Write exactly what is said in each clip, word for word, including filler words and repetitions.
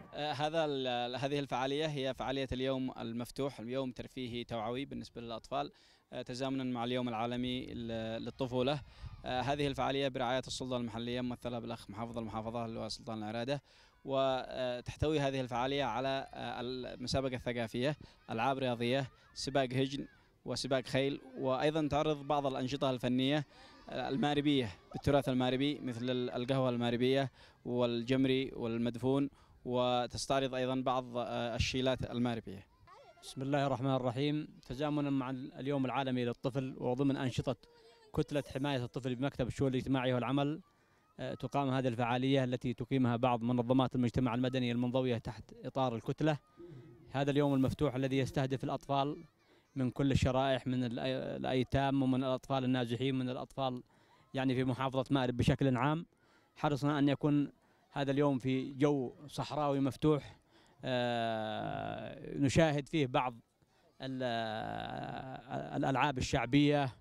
آه، هذا ال- هذه الفعالية هي فعالية اليوم المفتوح، اليوم ترفيهي توعوي بالنسبة للأطفال، آه، تزامنا مع اليوم العالمي ل- للطفولة. آه، هذه الفعالية برعاية السلطة المحلية ممثلة بالأخ محافظ المحافظة اللي هو سلطان العرادة، وتحتوي هذه الفعالية على آه، المسابقة الثقافية، ألعاب رياضية، سباق هجن وسباق خيل، وأيضا تعرض بعض الأنشطة الفنية آه، الماربية بالتراث الماربي مثل القهوة الماربية والجمري والمدفون، وتستعرض أيضا بعض آه، الشيلات الماربية. بسم الله الرحمن الرحيم. تزامنا مع اليوم العالمي للطفل وضمن أنشطة كتلة حماية الطفل بمكتب الشؤون الاجتماعية والعمل، آه، تقام هذه الفعالية التي تقيمها بعض منظمات المجتمع المدني المنضوية تحت إطار الكتلة. هذا اليوم المفتوح الذي يستهدف الأطفال من كل الشرائح، من الأي- الأيتام ومن الأطفال النازحين، من الأطفال يعني في محافظة مأرب بشكل عام. حرصنا أن يكون هذا اليوم في جو صحراوي مفتوح، آه، نشاهد فيه بعض ال- آه، الألعاب الشعبية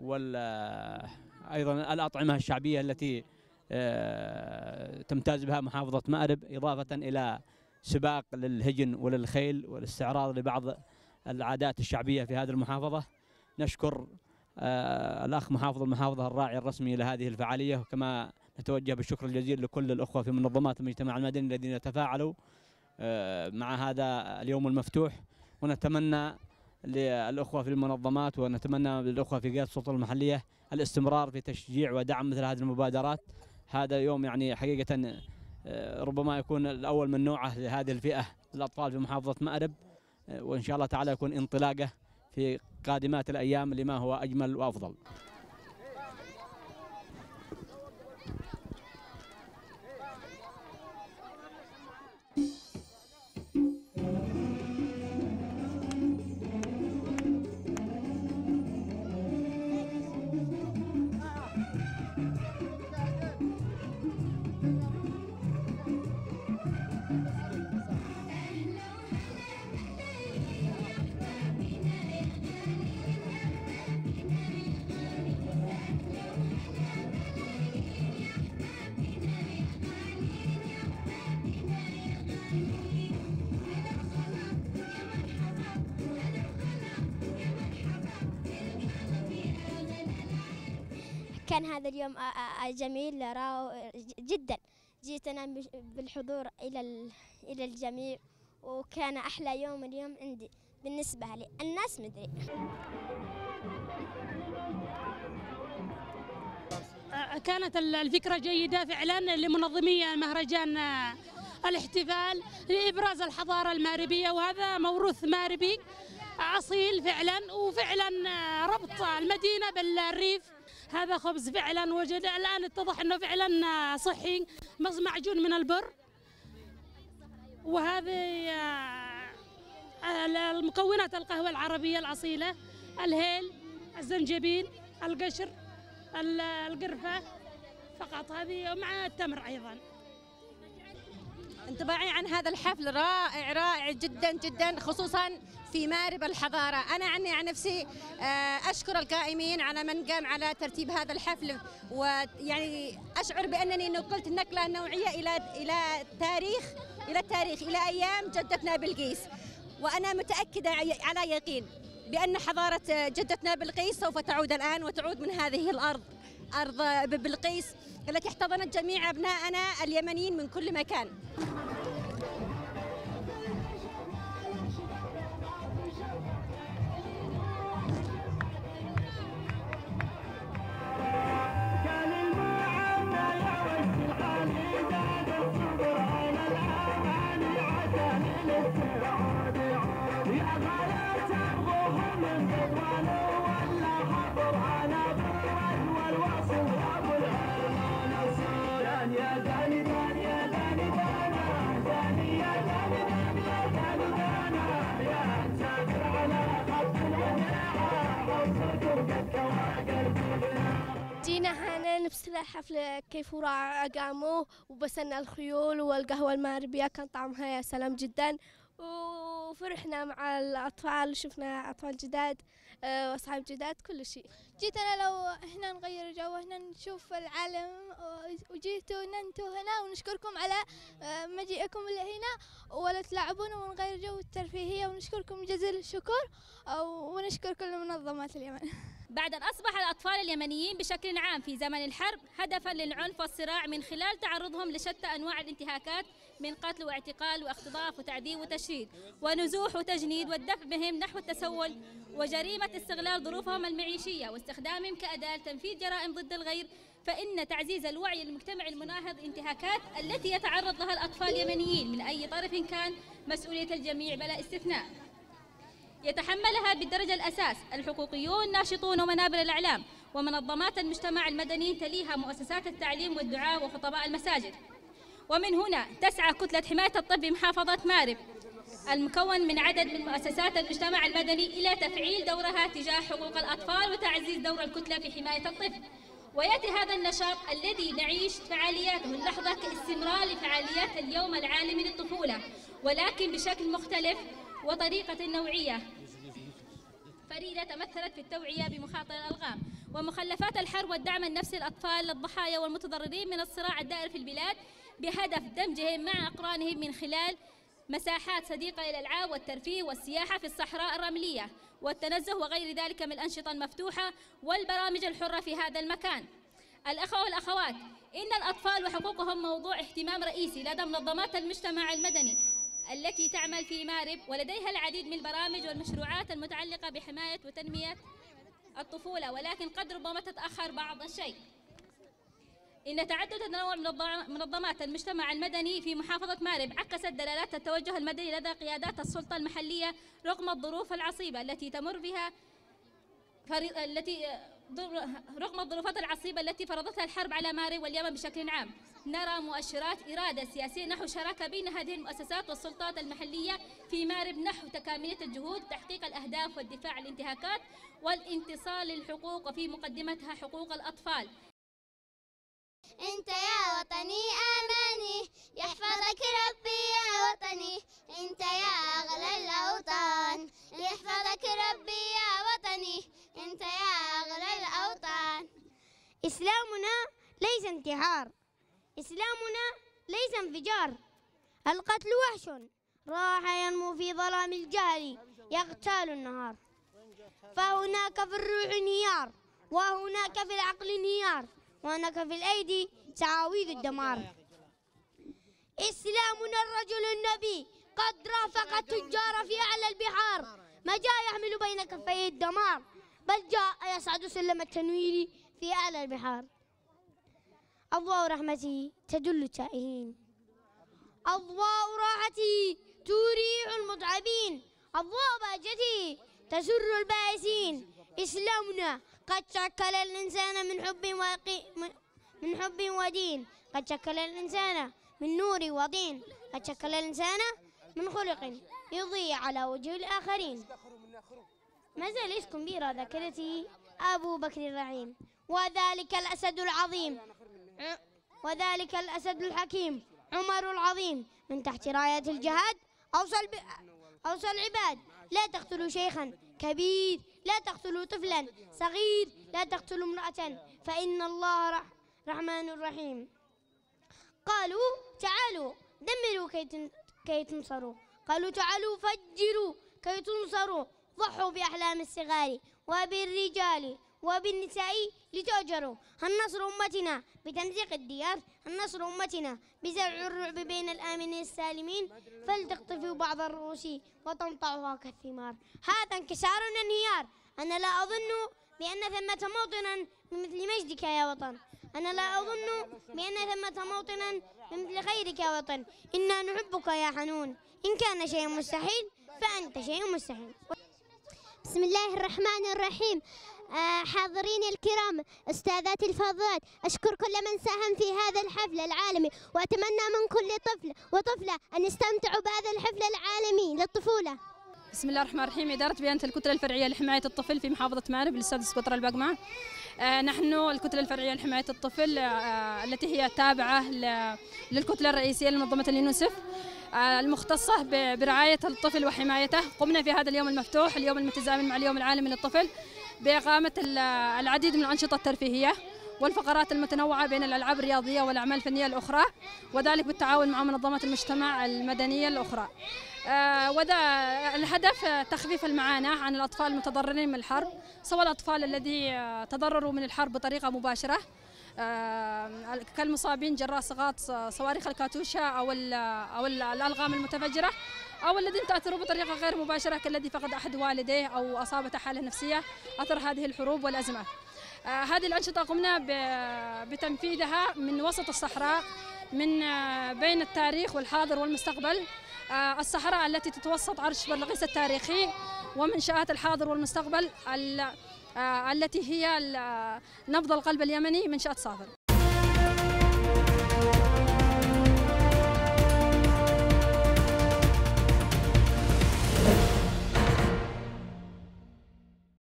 وأيضا الأطعمة الشعبية التي آه، تمتاز بها محافظة مأرب، إضافة إلى سباق للهجن وللخيل والاستعراض لبعض العادات الشعبية في هذه المحافظة. نشكر آه، الأخ محافظ المحافظة الراعي الرسمي لهذه الفعالية، وكما نتوجه بالشكر الجزيل لكل الأخوة في منظمات المجتمع المدني الذين تفاعلوا آه، مع هذا اليوم المفتوح. ونتمنى للأخوة في المنظمات ونتمنى للأخوة في قيادة السلطة المحلية الاستمرار في تشجيع ودعم مثل هذه المبادرات. هذا يوم يعني حقيقة آه، ربما يكون الأول من نوعه لهذه الفئة الأطفال في محافظة مأرب، آه، وإن شاء الله تعالى يكون انطلاقه في قادمات الأيام لما هو أجمل وأفضل. كان هذا اليوم آ- آ- جميل را- جدا. جيتنا بش- بالحضور إلى ال- إلى الجميع، وكان أحلى يوم اليوم عندي بالنسبة لي. الناس مدري كانت الفكرة جيدة فعلا لمنظمي مهرجان الاحتفال لإبراز الحضارة الماربية، وهذا موروث ماربي أصيل فعلا، وفعلا ربط المدينة بالريف. هذا خبز فعلا وجد الآن اتضح أنه فعلا صحي، معجون من البر، وهذه المكونات القهوة العربية الأصيلة، الهيل، الزنجبيل، القشر، القرفة، فقط هذه مع التمر أيضا. انطباعي عن هذا الحفل رائع رائع جدا جدا، خصوصا في مارب الحضارة. أنا عني عن نفسي أشكر القائمين على من قام على ترتيب هذا الحفل، ويعني أشعر بأنني نقلت نقلة نوعية إلى إلى تاريخ إلى التاريخ إلى أيام جدتنا بلقيس. وأنا متأكدة على يقين بأن حضارة جدتنا بلقيس سوف تعود الآن، وتعود من هذه الأرض، أرض بلقيس التي احتضنت جميع أبنائنا اليمنيين من كل مكان. جينا هنا نفسنا الحفلة كيف راح قاموا، وبسنا الخيول والقهوة المغربية كان طعمها يا سلام جدا، وفرحنا مع الأطفال، شفنا أطفال جداد وأصحاب جداد كل شيء. جيت أنا لو هنا نغير جو، هنا نشوف العالم، وجيتوا أنتوا هنا ونشكركم على مجيئكم هنا ولا تلعبون ونغير جو الترفيهية، ونشكركم جزيل الشكر ونشكر كل منظمات اليمن. بعد أن أصبح الأطفال اليمنيين بشكل عام في زمن الحرب هدفاً للعنف والصراع من خلال تعرضهم لشتى أنواع الانتهاكات من قتل واعتقال واختطاف وتعذيب وتشريد ونزوح وتجنيد والدفع بهم نحو التسول وجريمة استغلال ظروفهم المعيشية واستخدامهم كأداة لتنفيذ جرائم ضد الغير، فإن تعزيز الوعي المجتمعي المناهض الانتهاكات التي يتعرض لها الأطفال اليمنيين من أي طرف كان مسؤولية الجميع بلا استثناء. يتحملها بالدرجة الأساس الحقوقيون الناشطون ومنابر الإعلام ومنظمات المجتمع المدني، تليها مؤسسات التعليم والدعاة وخطباء المساجد. ومن هنا تسعى كتلة حماية الطفل بمحافظة مارب المكون من عدد من مؤسسات المجتمع المدني إلى تفعيل دورها تجاه حقوق الأطفال وتعزيز دور الكتلة في حماية الطفل. ويأتي هذا النشاط الذي نعيش فعالياته اللحظة كاستمرار لفعاليات اليوم العالمي للطفولة، ولكن بشكل مختلف وطريقة نوعية فريدة تمثلت في التوعية بمخاطر الألغام ومخلفات الحرب والدعم النفسي للأطفال للضحايا والمتضررين من الصراع الدائر في البلاد، بهدف دمجهم مع أقرانهم من خلال مساحات صديقة للألعاب والترفيه والسياحة في الصحراء الرملية والتنزه وغير ذلك من الأنشطة المفتوحة والبرامج الحرة في هذا المكان. الأخوة والأخوات، إن الأطفال وحقوقهم موضوع اهتمام رئيسي لدى منظمات المجتمع المدني التي تعمل في مارب، ولديها العديد من البرامج والمشروعات المتعلقة بحماية وتنمية الطفولة، ولكن قد ربما تتأخر بعض الشيء. إن تعدد تنوع منظمات المجتمع المدني في محافظة مارب عكست دلالات التوجه المدني لدى قيادات السلطة المحلية رغم الظروف العصيبة التي تمر بها فريق التي رغم الظروفات العصيبة التي فرضتها الحرب على مارب واليمن بشكل عام. نرى مؤشرات إرادة سياسية نحو شراكة بين هذه المؤسسات والسلطات المحلية في مارب نحو تكاملية الجهود تحقيق الأهداف والدفاع عن الانتهاكات والانتصال للحقوق وفي مقدمتها حقوق الأطفال. انت يا وطني اماني يحفظك ربي يا وطني، انت يا اغلى الاوطان يحفظك ربي يا وطني، انت يا اغلى الاوطان. اسلامنا ليس انتحار، اسلامنا ليس انفجار، القتل وحش راح ينمو في ظلام الجهل يغتال النهار، فهناك في الروح انهيار وهناك في العقل انهيار وهناك في الأيدي تعاويذ الدمار. إسلامنا الرجل النبي قد رافق التجار في أعلى البحار، ما جاء يحمل بين كفيه الدمار بل جاء يصعد سلم التنوير في أعلى البحار. أضواء رحمتي تدل التائهين، أضواء راحتي تريح المتعبين، أضواء بهجتي تسر البائسين. إسلامنا قد شكل الإنسان من حب وقي من حب ودين، قد شكل الإنسان من نور وطين، قد شكل الإنسان من خلق يضيء على وجه الآخرين. ما زال يسكن بيرا ذاكرتي أبو بكر الرحيم، وذلك الأسد العظيم وذلك الأسد الحكيم عمر العظيم، من تحت راية الجهاد أوصى أوصى العباد لا تقتلوا شيخا كبير، لا تقتلوا طفلا صغير، لا تقتلوا امرأة فإن الله رحمن رحيم. قالوا تعالوا دمروا كي كي تنصروا، قالوا تعالوا فجروا كي تنصروا، ضحوا بأحلام الصغار وبالرجال وبالنساء لتؤجروا. هل نصر أمتنا بتمزيق الديار؟ هل نصر أمتنا بزرع الرعب بين الآمنين السالمين؟ فلتقطفوا بعض الرؤوس وتنطعها كالثمار. هذا انكسار وانهيار. أنا لا أظن بأن ثمة موطنا بمثل مجدك يا وطن، أنا لا أظن بأن ثمة موطنا بمثل خيرك يا وطن. إنا نحبك يا حنون، إن كان شيء مستحيل فأنت شيء مستحيل. بسم الله الرحمن الرحيم. آه حاضرين الكرام، أستاذاتي الفاضلات، أشكر كل من ساهم في هذا الحفل العالمي، وأتمنى من كل طفل وطفلة أن يستمتعوا بهذا الحفل العالمي للطفولة. بسم الله الرحمن الرحيم. إدارة بيانة الكتلة الفرعية لحماية الطفل في محافظة مارب الأستاذ سكوتر البقمة. آه نحن الكتلة الفرعية لحماية الطفل آه التي هي تابعة للكتلة الرئيسية لمنظمة اليونسف. المختصة برعاية الطفل وحمايته. قمنا في هذا اليوم المفتوح، اليوم المتزامن مع اليوم العالمي للطفل، بإقامة العديد من الأنشطة الترفيهية والفقرات المتنوعة بين الألعاب الرياضية والأعمال الفنية الأخرى، وذلك بالتعاون مع منظمات المجتمع المدنية الأخرى. آه وذا الهدف تخفيف المعاناة عن الأطفال المتضررين من الحرب، سواء الأطفال الذي تضرروا من الحرب بطريقة مباشرة آه كالمصابين جراء سقاط صواريخ الكاتوشا أو أو الألغام المتفجرة، أو الذين تأثروا بطريقة غير مباشرة كالذي فقد أحد والديه أو أصابته حالة نفسية أثر هذه الحروب والأزمات. آه هذه الأنشطة قمنا بتنفيذها من وسط الصحراء، من آه بين التاريخ والحاضر والمستقبل. آه الصحراء التي تتوسط عرش بلقيس التاريخي ومنشآت الحاضر والمستقبل آه التي هي نبض القلب اليمني منشأة صافر.